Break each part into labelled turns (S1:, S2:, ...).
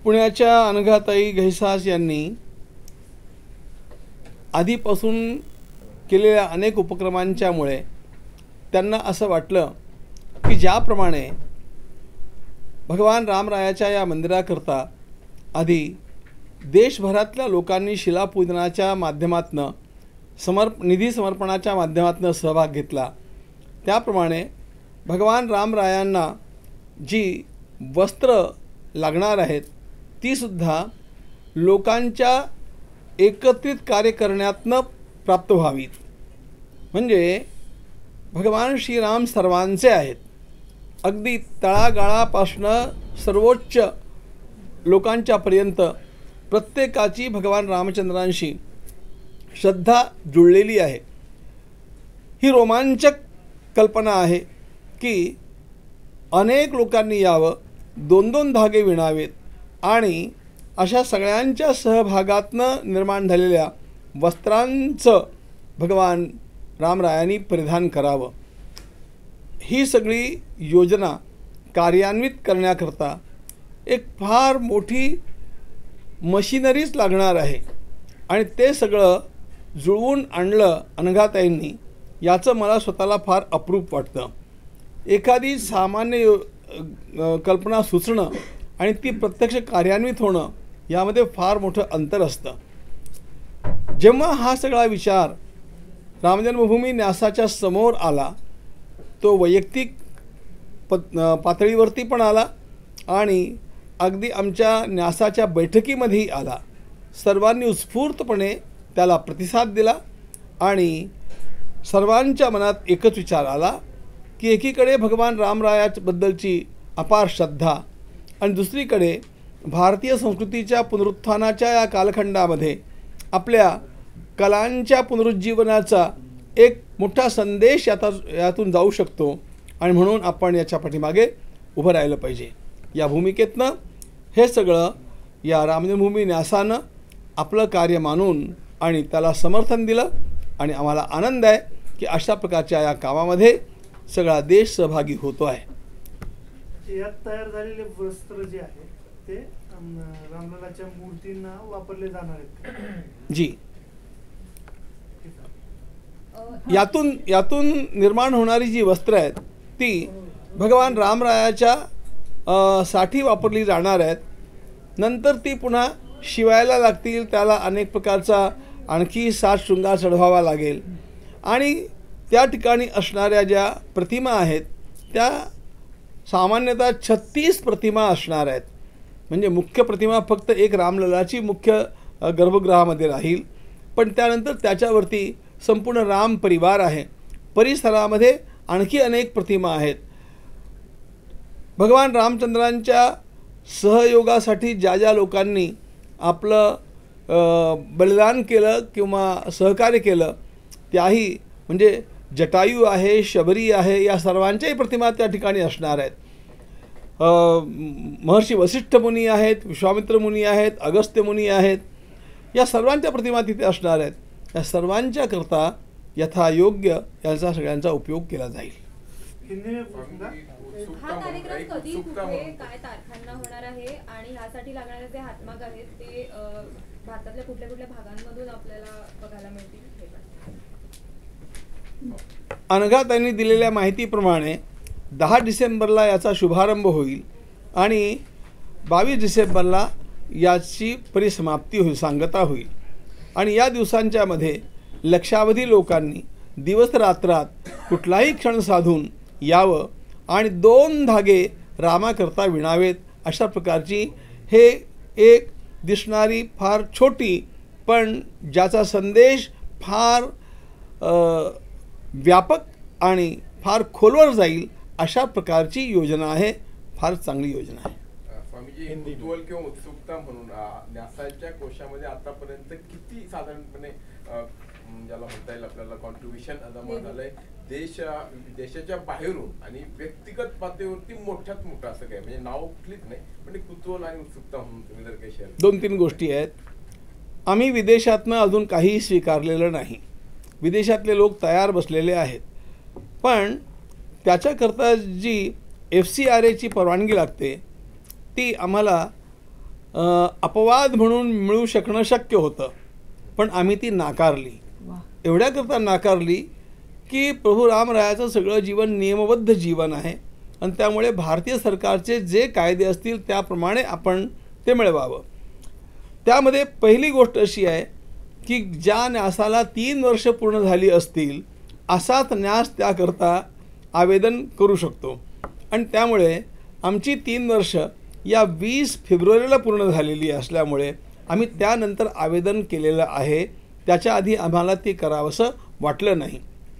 S1: पुण्याच्या अनघाताई घैसास यांनी आधीपासून केलेल्या अनेक उपक्रमांच्यामुळे त्यांना असं वाटलं की ज्याप्रमाणे भगवान रामरायाच्या या मंदिराकरता आधी देशभरातल्या लोकांनी शिलापूजनाच्या माध्यमातून निधी समर्पणाच्या माध्यमातून सहभाग घेतला, त्याप्रमाणे भगवान रामरायांना जी वस्त्र लागणार आहेत तीसुद्धा लोकांच्या एकत्रित कार्य करण्यातनं प्राप्त व्हावीत. म्हणजे भगवान श्रीराम सर्वांचे आहेत. अगदी तळागाळापासनं सर्वोच्च लोकांच्यापर्यंत प्रत्येकाची भगवान रामचंद्रांशी श्रद्धा जुळलेली आहे. ही रोमांचक कल्पना आहे की अनेक लोकांनी यावं, दोन दोन धागे विणावेत आणि अशा सगळ्यांच्या सहभागातनं निर्माण झालेल्या वस्त्रांचं भगवान रामरायांनी परिधान करावं. ही सगळी योजना कार्यान्वित करण्याकरता एक फार मोठी मशिनरीच लागणार आहे आणि ते सगळं जुळवून आणलं अनघाताईंनी, याचं मला स्वतःला फार अप्रूप वाटतं. एखादी सामान्य कल्पना सुचणं आणि ती प्रत्यक्ष कार्यान्वित होणं यामध्ये फार मोठं अंतर असतं. जेव्हा हा सगळा विचार रामजन्मभूमी न्यासाच्या समोर आला, तो वैयक्तिक पातळीवरती पण आला आणि अगदी आमच्या न्यासाच्या बैठकीमध्येही आला. सर्वांनी उत्स्फूर्तपणे त्याला प्रतिसाद दिला आणि सर्वांच्या मनात एकच विचार आला की एकीकडे भगवान रामरायाबद्दलची अपार श्रद्धा आणि दुसरीकडे भारतीय संस्कृतीच्या पुनरुत्थानाच्या या कालखंडामध्ये आपल्या कलांच्या पुनरुज्जीवनाचा एक मोठा संदेश यातून जाऊ शकतो आणि म्हणून आपण याच्या पाठीमागे उभं राहिलं पाहिजे. या भूमिकेतनं हे सगळं या रामजन्मभूमी न्यासानं आपलं कार्य मानून आणि त्याला समर्थन दिलं आणि आम्हाला आनंद आहे की अशा प्रकारच्या या कामामध्ये सगळा देश सहभागी होतो आहे.
S2: यात तयार झालेले वस्त्र जे आहे ते रामललाच्या मूर्तींना वापरले जाणार आहेत.
S1: जी, यातून निर्माण होणारी जी वस्त्र आहेत ती भगवान रामरायाच्या साठी वापरली जाणार आहेत. नंतर ती पुन्हा शिवायला लागतील, त्याला अनेक प्रकारचा आणखी साज शृंगार चढवावा लागेल आणि त्या ठिकाणी असणाऱ्या ज्या प्रतिमा आहेत त्या सामान्यतः 36 प्रतिमा असणार आहेत. म्हणजे मुख्य प्रतिमा फक्त एक रामललाची मुख्य गर्भगृहामध्ये राहील, पण त्यानंतर त्याच्यावरती संपूर्ण राम परिवार आहे. परिसरामध्ये आणखी अनेक प्रतिमा आहेत. भगवान रामचंद्रांच्या सहयोगासाठी ज्या ज्या लोकांनी आपलं बलिदान केलं किंवा सहकार्य केलं त्याही म्हणजे जटायू आहे, शबरी आहे, या सर्वांच्याही प्रतिमा त्या ठिकाणी असणार आहेत. महर्षी वसिष्ठ मुनी आहेत, विश्वामित्र मुनी आहेत, अगस्त्य मुनी आहेत, या सर्वांच्या प्रतिमा तिथे असणार आहेत. या सर्वांच्या करता यथायोग्य याचा सगळ्यांचा उपयोग केला जाईल.
S3: हा कार्यक्रम कधी कुठे काय तारखांना होणार आहे आणि यासाठी लागणारे जे हातमाग आहेत ते भारतातल्या कुठल्या कुठल्या भागांमधून आपल्याला बघायला मिळतील?
S1: अनघाताईंनी दिलेल्या माहितीप्रमाणे 10 डिसेंबरला याचा शुभारंभ होईल आणि 22 डिसेंबरला याची परिसमाप्ती होईल, सांगता होईल. आणि या दिवसांच्या मध्ये लक्षावधी लोकांनी दिवस रात्रात कुठलाही क्षण साधून यावं आणि 2 धागे रामाकरता विणावेत. अशा प्रकारची हे एक दिसणारी फार छोटी पण ज्याचा संदेश फार व्यापक आणि फार खोलवर जाईल अशा प्रकारची योजना आहे. फार चांगली योजना आहे.
S4: स्वामीजी, कुतूहल किंवा उत्सुकता म्हणून न्यासाच्या कोशामध्ये आतापर्यंत किती साधारणपणे ज्याला म्हणता येईल आपल्याला कॉन्ट्रीब्युशन जमा झालंय देशाच्या बाहेरून आणि व्यक्तिगत पातळीवरती मोठ्यात मोठं असं काय म्हणजे नाव कुठलीच नाही पण कुतूहल आणि उत्सुकता म्हणून तुम्ही जर काही शेअर
S1: 2-3 गोष्टी आहेत. आम्ही विदेशातनं अजून काहीही स्वीकारलेलं नाही. विदेशातले लोक तयार बसलेले आहेत, पण त्याच्याकरता जी FCRAची परवानगी लागते ती आम्हाला अपवाद म्हणून मिळू शकणं शक्य होतं, पण आम्ही ती नाकारली. एवढ्याकरता नाकारली की प्रभू रामरायाचं सगळं जीवन नियमबद्ध जीवन आहे आणि त्यामुळे भारतीय सरकारचे जे कायदे असतील त्याप्रमाणे आपण ते मिळवावं. त्यामध्ये पहिली गोष्ट अशी आहे की ज्या न्यासाला 3 वर्ष पूर्ण झाली असतील असाच न्यास त्याकरता आवेदन करू शकतो आणि त्यामुळे आमची 3 वर्ष या 20 फेब्रुवारीला पूर्ण झालेली असल्यामुळे आम्ही त्यानंतर आवेदन केलेलं आहे. त्याच्या आधी आम्हाला ते करावंसं वाटलं नाही.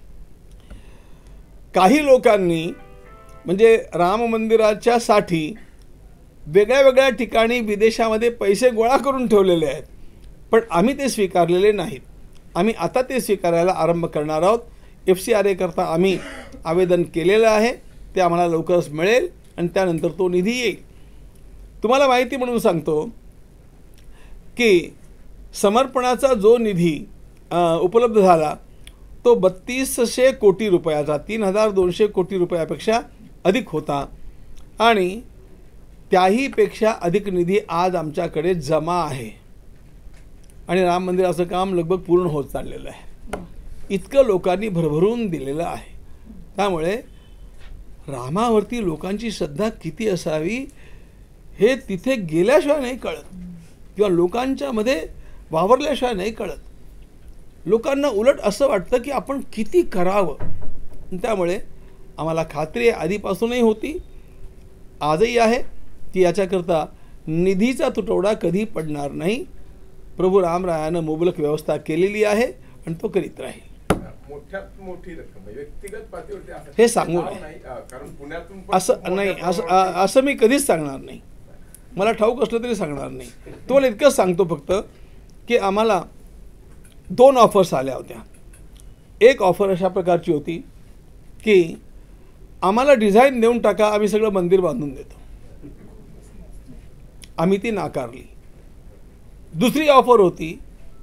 S1: काही लोकांनी म्हणजे राम मंदिराच्यासाठी वेगळ्या वेगळ्या ठिकाणी विदेशामध्ये पैसे गोळा करून ठेवलेले आहेत, पण आम्ही ते स्वीकारलेले नाहीत. आम्ही आता ते स्वीकारायला आरंभ करणार आहोत. FCRA करता आम्ही आवेदन केलेलं आहे, ते आम्हाला लवकरच मिळेल आणि त्यानंतर तो निधी येईल. तुम्हाला माहिती म्हणून सांगतो की समर्पणाचा जो निधी उपलब्ध झाला तो 3200 कोटी रुपयाचा, 3200 कोटी रुपयापेक्षा अधिक होता आणि त्याहीपेक्षा अधिक निधी आज आमच्याकडे जमा आहे आणि राम मंदिराचं काम लगभग पूर्ण होत चाललेलं आहे. इतकं लोकांनी भरभरून दिलेलं आहे. त्यामुळे रामावरती लोकांची श्रद्धा किती असावी हे तिथे गेल्याशिवाय नाही कळत किंवा लोकांच्यामध्ये वावरल्याशिवाय नाही कळत. लोकांना उलट असं वाटतं की आपण किती करावं. त्यामुळे आम्हाला खात्री आहे, आधीपासूनही होती, आजही आहे, की याच्याकरता निधीचा तुटवडा कधी पडणार नाही. प्रभू रामरायानं मुबलक व्यवस्था केलेली आहे आणि तो करीत राहील.
S4: मोठ्यात मोठी रक्कम व्यक्तिगत पातळीवरती
S1: हे सांगू नये,
S4: कारण पुण्यातून
S1: असं नाही, असं मी कधीच सांगणार नाही. मला ठाऊक असलं तरी सांगणार नाही. तुम्हाला इतकंच सांगतो फक्त की आम्हाला 2 ऑफर्स आल्या होत्या. एक ऑफर अशा प्रकारची होती की आम्हाला डिझाईन देऊन टाका, आम्ही सगळं मंदिर बांधून देतो. आम्ही ती नाकारली. दुसरी ऑफर होती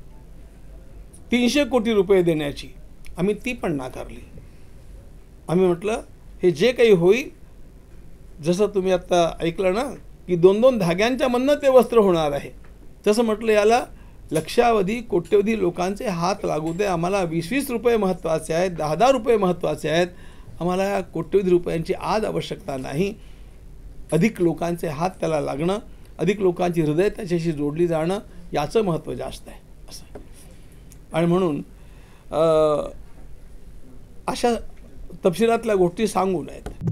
S1: 300 कोटी रुपये देण्याची, आम्ही ती पण नाकारली. आम्ही म्हटलं हे जे काही होईल, जसं तुम्ही आत्ता ऐकलं ना की 2-2 धाग्यांच्या मधनं ते वस्त्र होणार आहे, तसं म्हटलं याला लक्षावधी कोट्यवधी लोकांचे हात लागू दे. आम्हाला 20-20 रुपये महत्त्वाचे आहेत, 10-10 रुपये महत्त्वाचे आहेत. आम्हाला कोट्यवधी रुपयांची आज आवश्यकता नाही. अधिक लोकांचे हात त्याला लागणं, अधिक लोकांची हृदय त्याच्याशी जोडली जाणं याचं महत्त्व जास्त आहे असं. आणि म्हणून अशा तपशिलातल्या गोष्टी सांगू नयेत.